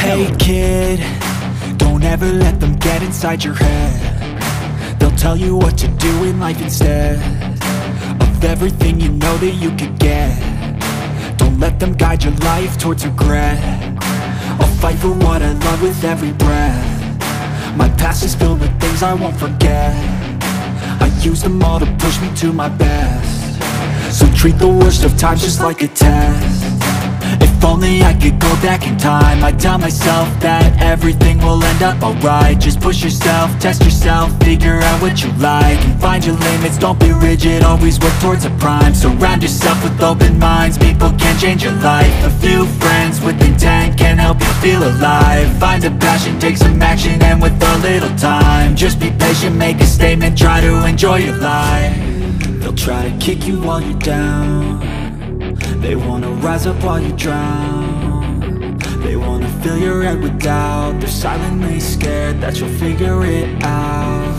Hey kid, don't ever let them get inside your head. They'll tell you what to do in life instead of everything you know that you could get. Don't let them guide your life towards regret. I'll fight for what I love with every breath. My past is filled with things I won't forget. I use them all to push me to my best. So treat the worst of times just like a test. If only I could go back in time, I'd tell myself that everything will end up alright. Just push yourself, test yourself, figure out what you like, and find your limits, don't be rigid, always work towards a prime. Surround yourself with open minds, people can change your life. A few friends with intent can help you feel alive. Find a passion, take some action, and with a little time, just be patient, make a statement, try to enjoy your life. They'll try to kick you while you're down. They wanna rise up while you drown. They wanna fill your head with doubt. They're silently scared that you'll figure it out.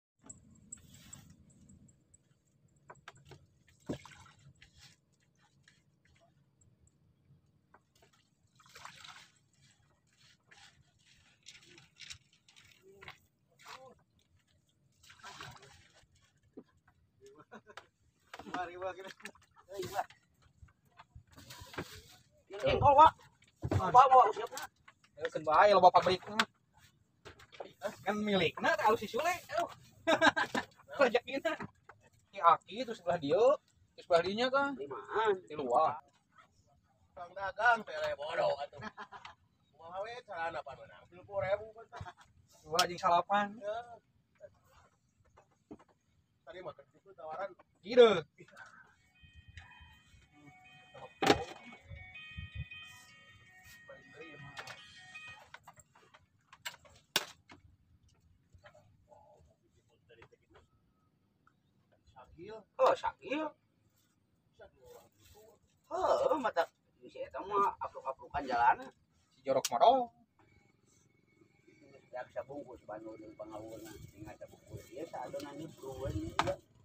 Engkol Pak. Bawa siap na. Kan bahaya lo bapak pabrik kan milikna kalau si Sule rezekinya si Aki terus sebelah dia terus sebelah dinya kan Di mana? di luar Bang dagang tele bodoh atuh. Kumaha we carana pan menang 10.000 kan. dua jeung salapan Tadi mah itu tawaran gitu Oh, sakit. Oh, mata bisa eta mah apluk-aplukan jalan. si jorok modal Ya bisa bungkus Bandung jeung Pangaweuna. Tinggal bungkus ieu sadonan ieu beueun ieu.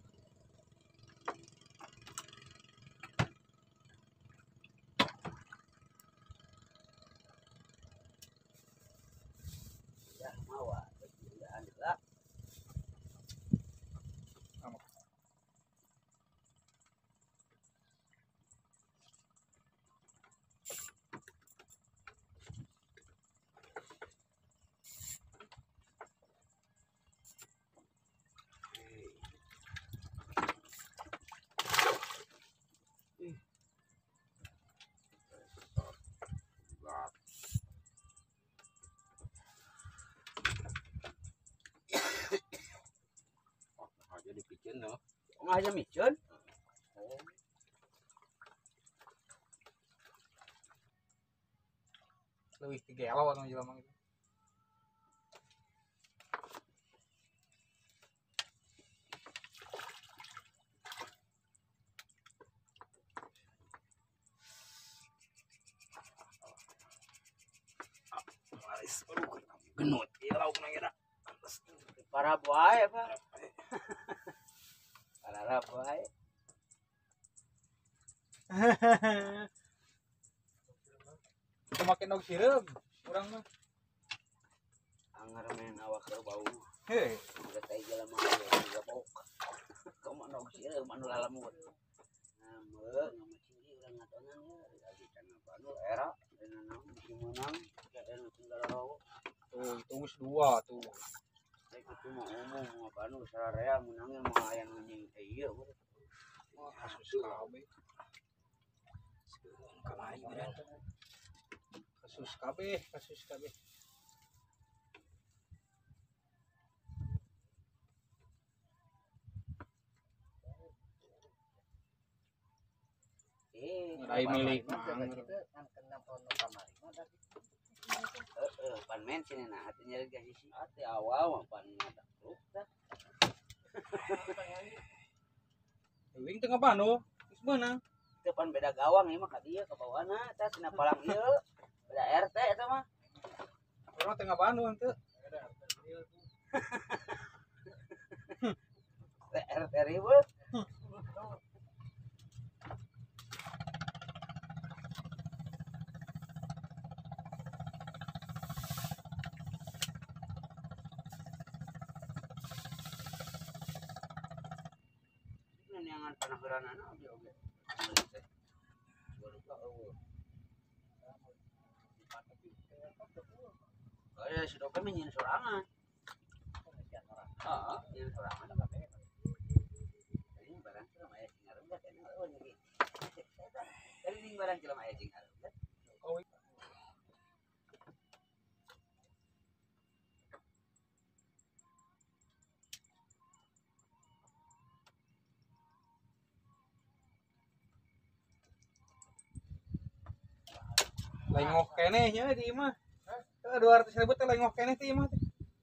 Ya mawa. Ya anda. Aja micun. lebih tiga elo anu jelema gitu Genut ieu laukna geura. Para bae, Pak. Para bae. itu makin nog sireum urang mah Anggar main awak keur bau. heh Udah teh jelema juga bau. Kamu nog sieun anu lalamut. Ngambek ngamaciri urang ngatonan ya lagi kana Bandung era dina naon di menang kayak tinggal rawo. tuh itu geus dua tuh Saya kudu mau ngomong Bandung sararea menangnya mah aya nu nying ieu. kasus kabeh kamari beneran kasus kabeh Rai milik kan kena pono kamari mah tadi. Pan men sini nah hatinya lagi sisi hati awal mah pan ada klub dah. Wing tengah panu geus meunang Teu pan beda gawang ieu mah ka dieu ka bawana tah tina palang ieu. Beda RT eta mah. urang tengah panu henteu RT ribut. beranana oge oge. Oh ya si Dope menyin sorangan. Heeh, nyin sorangan kabeh. Ini barang kira maya singareng da kana oh nyeri. Tadi ning barang kira maya singareng. Lengoh keneh nya di imah. 200.000 teh lengoh keneh ti imah.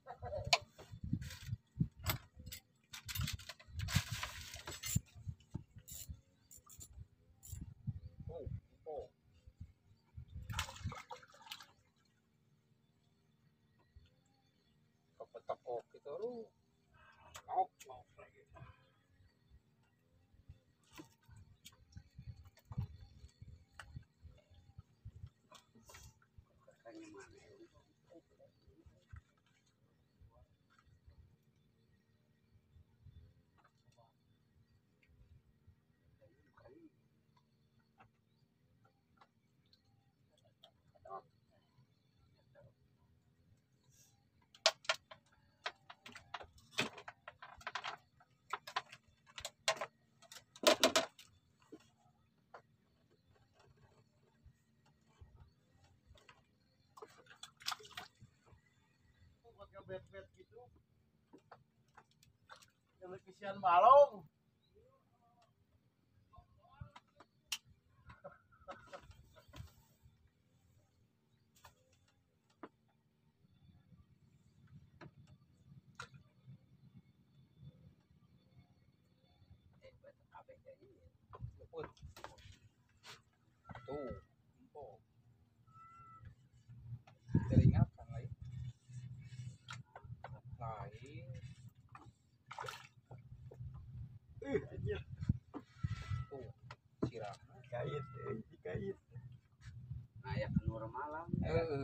Kepetok gitu lu. Lauk lagi. Kayaknya mana ya? Bet-bet gitu. Yang kesian balong. Kabeh kayaknya. Tuh, empuk. Teringat kan lain. Lain. Anjir. Tuh, sirah. Kait, dikait. Nah ya nur malam. Heeh.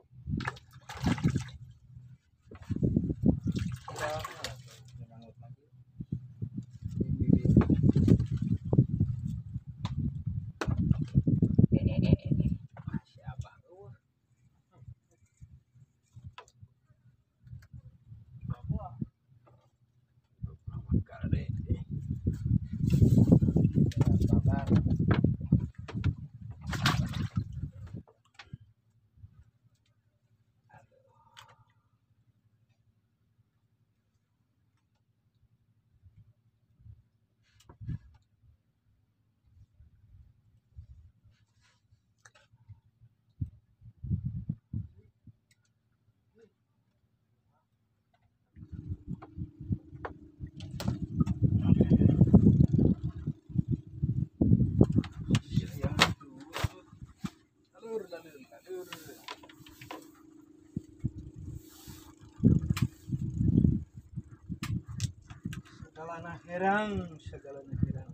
Sirah. Menangut lagi. Masya Allah. Sabar. Segala herang.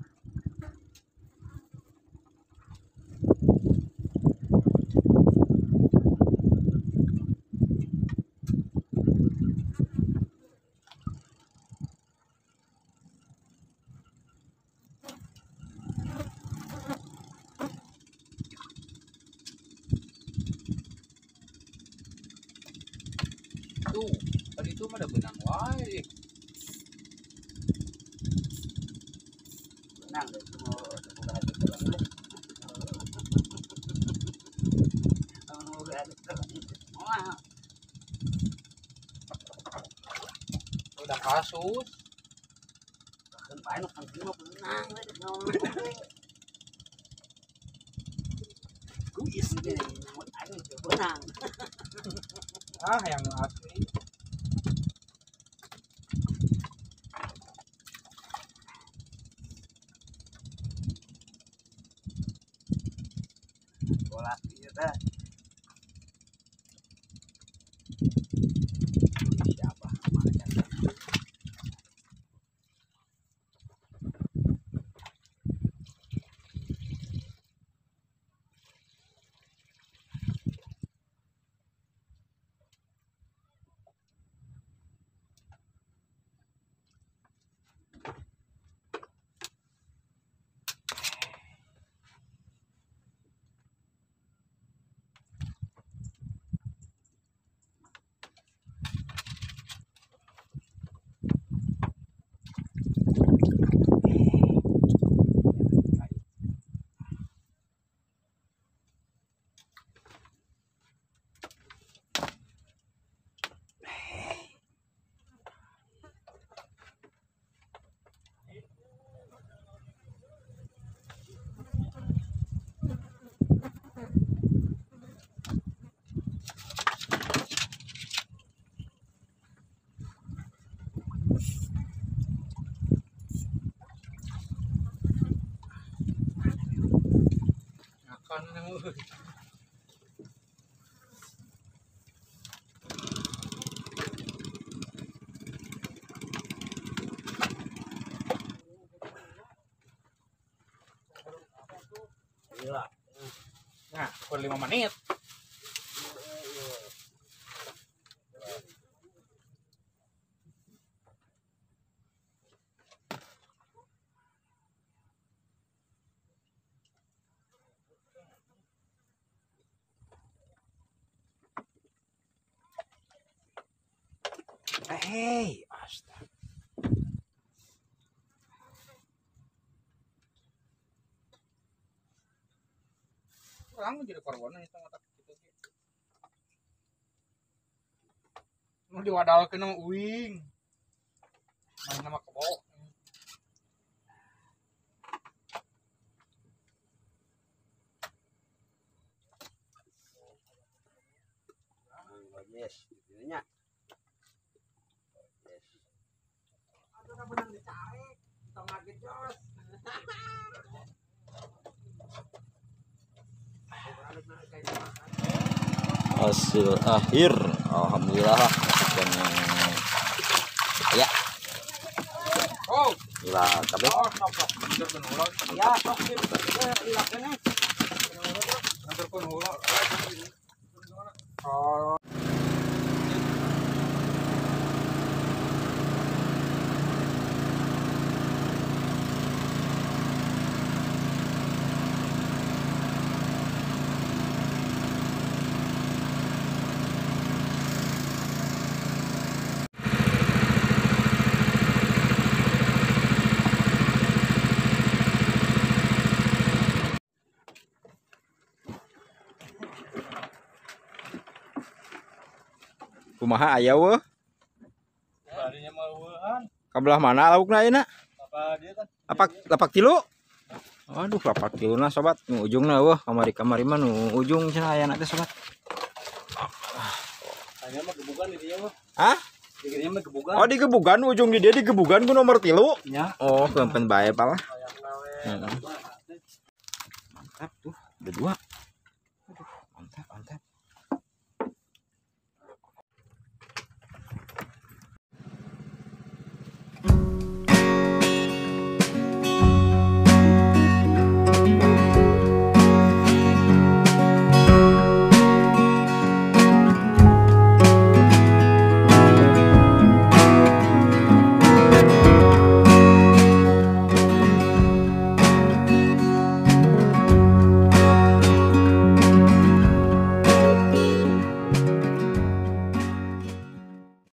Tuh, tadi itu mah ada benang wae. Benang deh, semua bukan hati jalan deh. Bukan hati jalan itu semua. Udah kasus. Bahkan banyak kan semua benang deh. Kuis deh, namun ada itu benang. Ah, yang asli. Bola kita. Siapa mana cara? Gila. Nah, per 5 menit. Hei, astaga. Kurang jadi korban itu mata gitu. Nu diwadalkeun nama uing. Main nama kebo. Yes, ininya. Yes. Aduh, benar dicari. Tengah gejos. Hasil akhir alhamdulillah dan ya Oh, gila tapi Ya, sok gitu. Dilakukan. nanturkeun heula. Oh. kumaha aya weuh Barinya mah eueuhan. kabelah mana laukna ayeuna Apa dia kan? lapak tilu aduh lapak tiluna sobat nu ujungna weuh kamari mah nu ujung cenah aya teh sobat Hanya mah gebugan di dia mah. hah Dikirnya mah gebugan. oh digebugan ujung di dia digebugan ku nomor 3 Ya. oh kempen bae palah Hayang nawe. mantap tuh ada 2